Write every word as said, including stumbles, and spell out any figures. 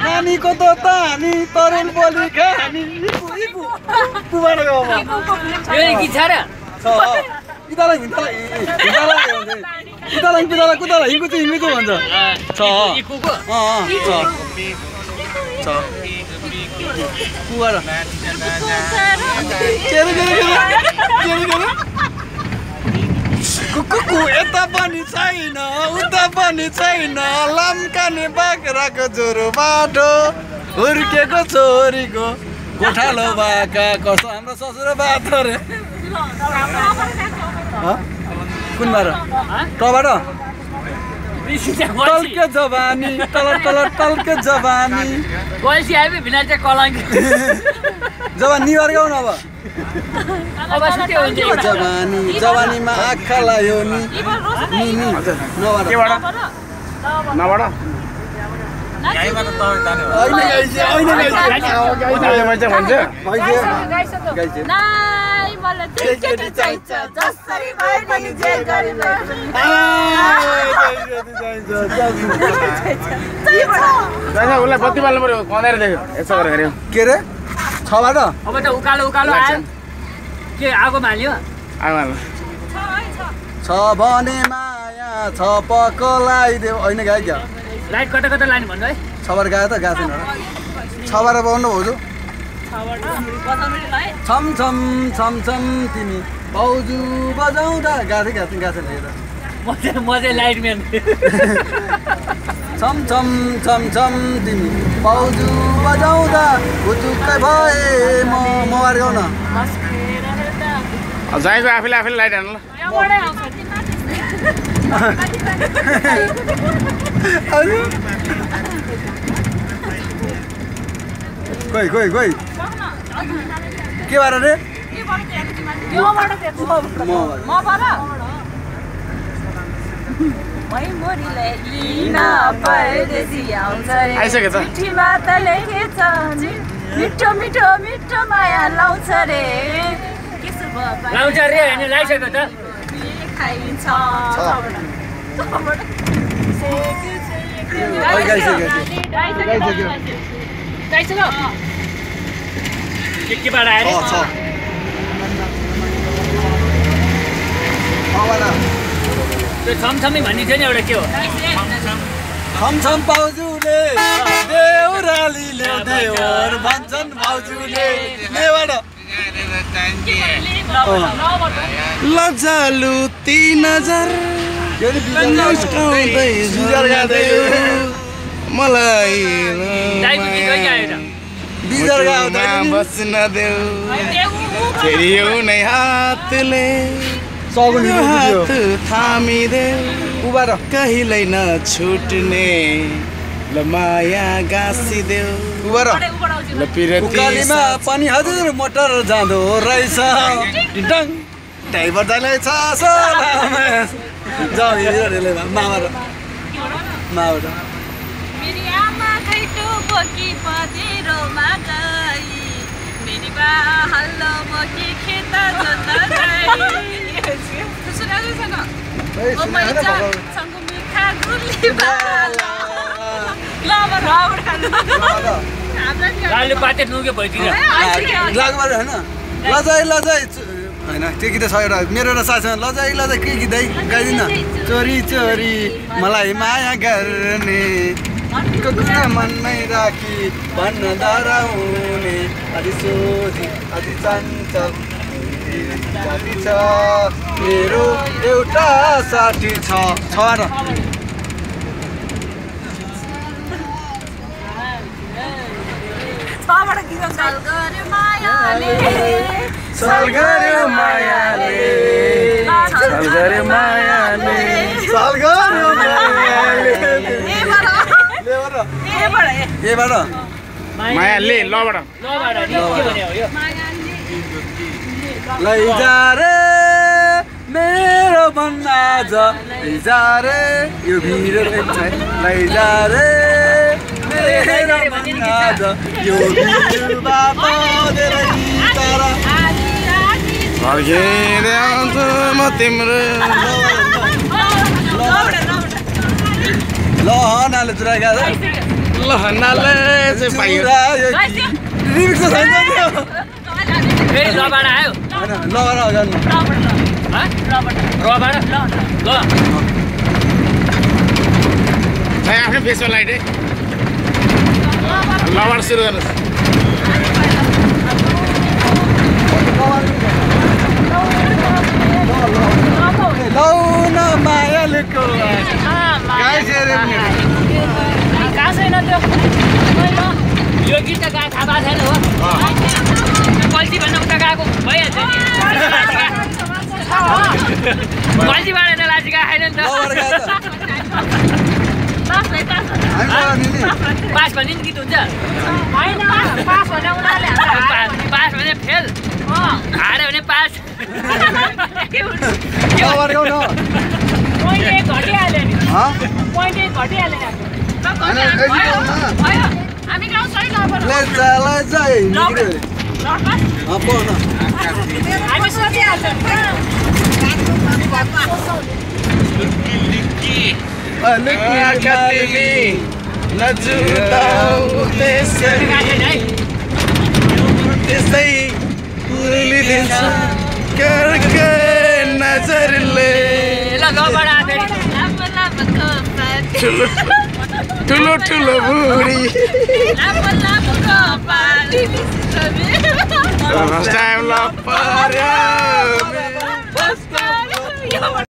नानीको त तानी तरुल बोली खानी इपु इपु पुबार गयो म यो गीत छ र छ इताला इताला इताला इताला इताला कुताला हिँगु चाहिँ हिँगु भन्छ छ इकुको अ छ छ पुबार केरे केरे केरे केरे कुकुकु यता पनि छैन उता पनि छैन लाम्काने बाख्राको ज्वरो बाटो हुर्केको छोरीको गोठालो बाका कस्तो हाम्रो ससुर बात रे कुनबाट टबाट टल्के जवानी तल तल टल्के जवानी गल्सी आइबे भिना चाहिँ कलङ्की जवानी निवार गाउन अब अब सुत्यो हुन्छ जवानी जवानीमा आँखा लायो नि नि नि नबाट केबाट नबाट गाईबाट त जाने होइन गाईसे होइन गाईसे गाईसे भन्छ गाईसे नाइ मलाई केटी चाहिन्छ जसरी भए पनि जे गरी भए दादा उसलाई बत्ती बाल्नु पर्यो कँदेर देख्यो यसो गरेर हेऱ्यो के रे छबाट अब त उकालो उकालो आयो के आगो माल्यो आमा छ भने माया छ पकलाइदेऊ होइन गाई क्या लाइट कता कता लाने भन्नु है छबाट गायो त गएको छैन छबाट पाउनु भाउजू छम छम छम छम तिमी भाउजू बजाउँदा गाथे गाथे गाथे हेर मजे मजे लाइट म्यान छम छम छम छम तिमी भाउजू बजाउँदा हुचुक्कै भए म मोबाइल गाउन जाएको आफैले आफैले लाइट हान्नु कोही कोही कोही के भएर रे आइसक्यो त मिठो मिठो मिठो माया लाउँछ रे लाउँछ रे हैन लाइसक्यो त खाइन्छ के के बाट आयो रे त्यो छमछमी भन्ने थियो नि एउटा के हो छम छम भाउजूले देउरालीले देवर भन्छन् भाउजूले लेबाट लजालु तीन हजार मलाई बस्न देऊ फेरि एउटै हातले हात थामिदेऊ कहिल्यै नछुट्ने ल माया गाँसिदेऊ ल उकालीमा पनि हजुर मोटर जाँदो रहेछ ड्राइभर दाइलाई छ जाऊ माबाट माबाट मेरी आमा खैटो बोकी पदेरोमा गई मेरी बा हल्लो बोकी खेत जोत्न गई सुनाउँदै छैन ओ मैचा सँगो मिठा गुली बाला ल अब राउड खानु गाले पाते नुगे भइदिन लागबाट हैन लजाइ लजाइ हैन त्यो गीत छ एउटा मेरो र साथीसँग लजाइ लजाइ के गीत गाइदिन चोरी चोरी मलाई माया गर्ने कुकुरले मनमै राखी भन्न डराउने अलि सोधी अलि चञ्चल साथी छ मेरो एउटा साथी छ छबाट छबाट गीत सल गर्यो मायाले सल गर्यो मायाले सल गर्यो मायाले सल गर्यो मायाले एबाट मायाले लबाट लबाट नि के भन्यो यो लैजा रे मेरो मन आज लैजा रे यो भिर लैजा रे मेरो मन आज यो भिर बाटो धेरै तर फर्केर आउँछु म तिम्रो ल हनाले चुरा गएको ल नाले चाहिँ पाइयो रिमिक्स त छैन नि यो। फेरि लबाट आयो हैन लबाट हो जानु रबाट ल चाहिँ आफ्नै फेसमा लाइट है लबाट सुरु गर्नुहोस् लौ न मायालुको गाई सेरे पनि कहाँ छैन त्यो यो गीत त गा थाहा भएको छैन हो कल्ची भन्दा उता गएको भइहाल्छ नि कल्चीबाट त लाजिका खाएन नि त लबाट गएको त हामी गयो नि नि पास भन्ने नि गीत हुन्छ होइन पास भने उनीहरूले पास भने फेल हार्यो भने पास लबाट गयो न पोइन्ट एक घटिहाल्यो नि ह पोइन्ट एक घटिहाल्यो नि हैन एकछिन गाउँ न हामी गाउँ सही नगरौँ ले चला जाई निक्रे अ पाउन हामी सोचिहाल्छौँ तिमी नजुताउ त्यसरी त्यस्तै उर्लिदिन्छ करके नजरले ल लबाट आयो फेरि ठुलो ठुलो बुढी टाइम ल पर्यो